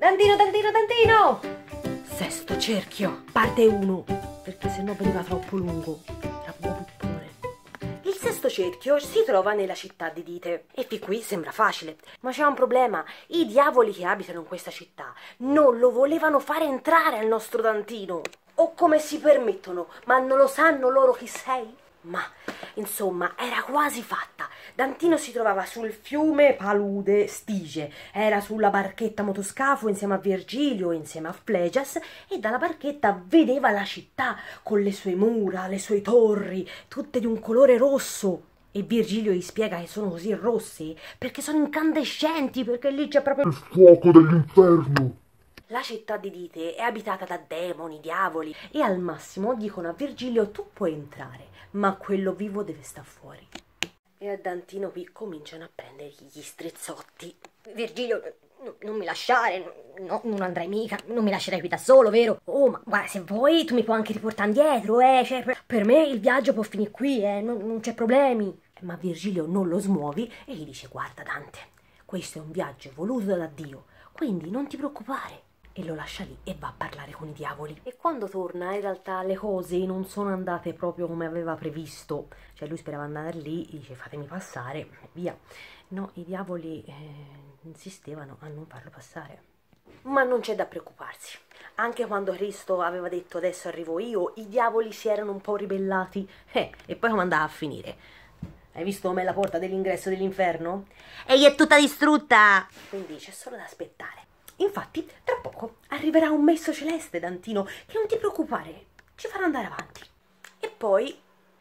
Dantino, Dantino, Dantino! Sesto cerchio, parte 1, perché sennò veniva troppo lungo. Era proprio pippone. Il sesto cerchio si trova nella città di Dite. E fin qui sembra facile, ma c'è un problema. I diavoli che abitano in questa città non lo volevano fare entrare al nostro Dantino. O come si permettono? Ma non lo sanno loro chi sei? Ma, insomma, era quasi fatta. Dantino si trovava sul fiume Palude Stige, era sulla barchetta motoscafo insieme a Virgilio, insieme a Flegias, e dalla barchetta vedeva la città con le sue mura, le sue torri, tutte di un colore rosso. E Virgilio gli spiega che sono così rossi perché sono incandescenti, perché lì c'è proprio Il fuoco dell'inferno. La città di Dite è abitata da demoni, diavoli, e al massimo dicono a Virgilio: tu puoi entrare, ma quello vivo deve stare fuori. E a Dantino qui cominciano a prendere gli strizzotti. Virgilio, non mi lasciare, no, non andrai mica, non mi lascerai qui da solo, vero? Oh, ma guarda, se vuoi tu mi puoi anche riportare indietro, cioè, per me il viaggio può finire qui, non c'è problemi. Ma Virgilio non lo smuovi e gli dice: guarda Dante, questo è un viaggio voluto da Dio, quindi non ti preoccupare. E lo lascia lì e va a parlare con i diavoli. E quando torna, in realtà le cose non sono andate proprio come aveva previsto. Cioè lui sperava andare lì, dice: fatemi passare, via. No, i diavoli insistevano a non farlo passare. Ma non c'è da preoccuparsi. Anche quando Cristo aveva detto: adesso arrivo io, i diavoli si erano un po' ribellati. E poi come andava a finire? Hai visto com'è la porta dell'ingresso dell'inferno? E è tutta distrutta! Quindi c'è solo da aspettare. Infatti, tra poco arriverà un messo celeste, Dantino, che non ti preoccupare, ci farà andare avanti. E poi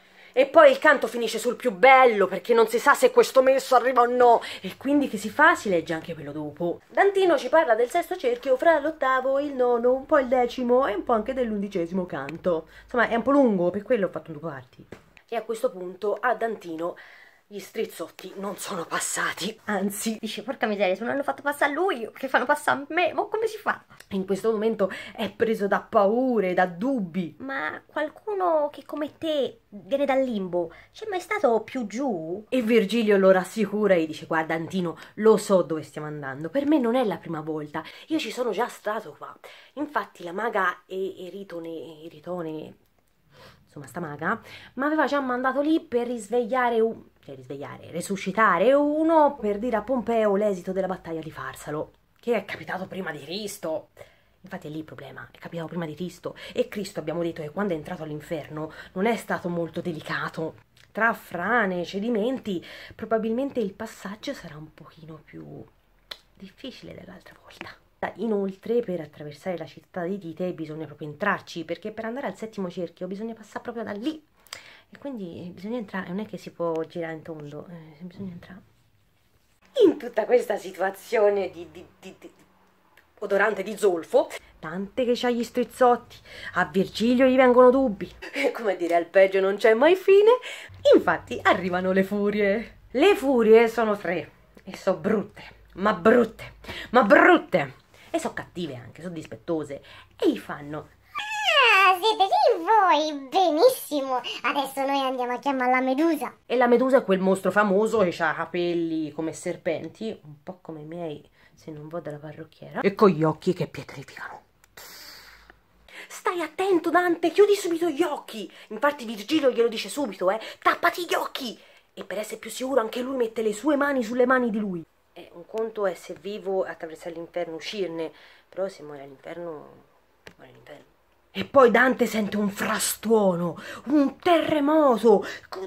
il canto finisce sul più bello, perché non si sa se questo messo arriva o no. E quindi che si fa? Si legge anche quello dopo. Dantino ci parla del sesto cerchio fra l'ottavo, il nono, un po' il decimo e un po' anche dell'11° canto. Insomma, è un po' lungo, per quello ho fatto in 2 parti. E a questo punto a Dantino gli strizzotti non sono passati, anzi, Dice, porca miseria, se non hanno fatto passare lui, che fanno passare a me, ma come si fa? in questo momento è preso da paure, da dubbi. Ma qualcuno che come te viene dal limbo, c'è mai stato più giù? E Virgilio lo rassicura e gli dice: guarda Antino, lo so dove stiamo andando, per me non è la prima volta, io ci sono già stato qua. Infatti la maga Eritone, insomma sta maga, mi aveva già mandato lì per resuscitare uno per dire a Pompeo l'esito della battaglia di Farsalo, che è capitato prima di Cristo. Infatti è lì il problema, è capitato prima di Cristo, e Cristo, abbiamo detto, che quando è entrato all'inferno non è stato molto delicato. Tra frane e cedimenti probabilmente il passaggio sarà un pochino più difficile dell'altra volta. Inoltre, per attraversare la città di Dite bisogna proprio entrarci, perché per andare al 7° cerchio bisogna passare proprio da lì. E quindi bisogna entrare, non è che si può girare in tondo, bisogna entrare. In tutta questa situazione di odorante di zolfo, Dante che c'ha gli strizzotti, a Virgilio gli vengono dubbi. Come dire, al peggio non c'è mai fine. Infatti arrivano le furie. Le furie sono 3 e sono brutte, ma brutte, ma brutte. E sono cattive anche, sono dispettose. E gli fanno: Ah, siete lì voi? Benissimo. Adesso noi andiamo a chiamare la Medusa. E la Medusa è quel mostro famoso che ha capelli come serpenti, un po' come i miei se non vado dalla parrucchiera, e con gli occhi che pietrificano. Stai attento Dante, chiudi subito gli occhi. Infatti Virgilio glielo dice subito, tappati gli occhi. E per essere più sicuro anche lui mette le sue mani sulle mani di lui. Un conto è se vivo attraversare l'inferno, uscirne, però se muore all'inferno, muore all'inferno. E poi Dante sente un frastuono, un terremoto.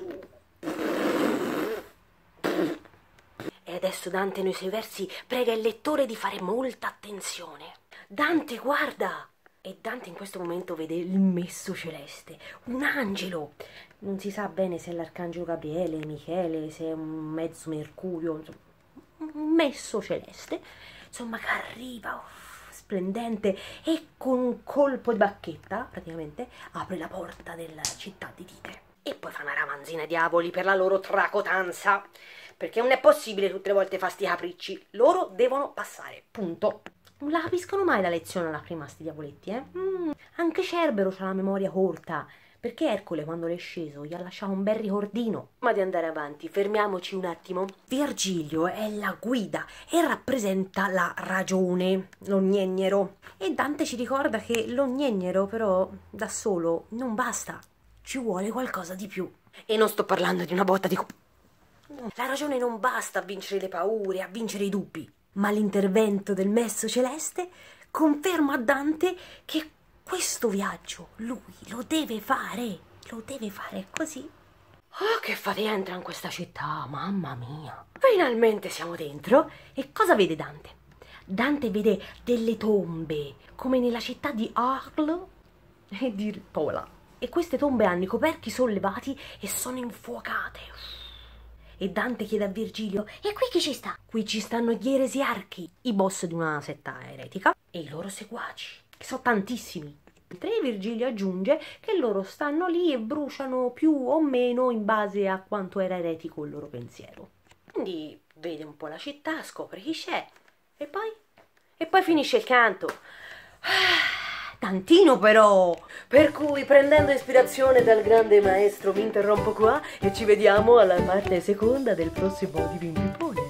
E adesso Dante nei suoi versi prega il lettore di fare molta attenzione. Dante guarda! E Dante in questo momento vede il messo celeste, un angelo. Non si sa bene se è l'arcangelo Gabriele, Michele, se è un mezzo Mercurio, insomma, un messo celeste, insomma, che arriva splendente e con un colpo di bacchetta, praticamente, apre la porta della città di Dite. E poi fa una ramanzina ai diavoli per la loro tracotanza, perché non è possibile tutte le volte fa sti capricci, loro devono passare, punto. Non la capiscono mai la lezione alla prima sti diavoletti, Anche Cerbero c'ha la memoria corta, perché Ercole quando l'è sceso gli ha lasciato un bel ricordino. Ma di andare avanti, fermiamoci un attimo. Virgilio è la guida e rappresenta la ragione, lo gnegnero. E Dante ci ricorda che lo gnegnero però da solo non basta, ci vuole qualcosa di più. E non sto parlando di una botta di... La ragione non basta a vincere le paure, a vincere i dubbi, ma l'intervento del Messo Celeste conferma a Dante che questo viaggio lui lo deve fare così. Oh, che fatica entra in questa città, mamma mia. Finalmente siamo dentro. E cosa vede Dante? Dante vede delle tombe, come nella città di Arles e di Pola. E queste tombe hanno i coperchi sollevati e sono infuocate. E Dante chiede a Virgilio: E qui chi ci sta? qui ci stanno gli eresiarchi, i boss di una setta eretica, e i loro seguaci, che sono tantissimi. E Virgilio aggiunge che loro stanno lì e bruciano più o meno in base a quanto era eretico il loro pensiero. Quindi vede un po' la città, scopre chi c'è, e poi finisce il canto. Tantino però! Per cui, prendendo ispirazione dal grande maestro, mi interrompo qua e ci vediamo alla parte seconda del prossimo Divini Pipponi.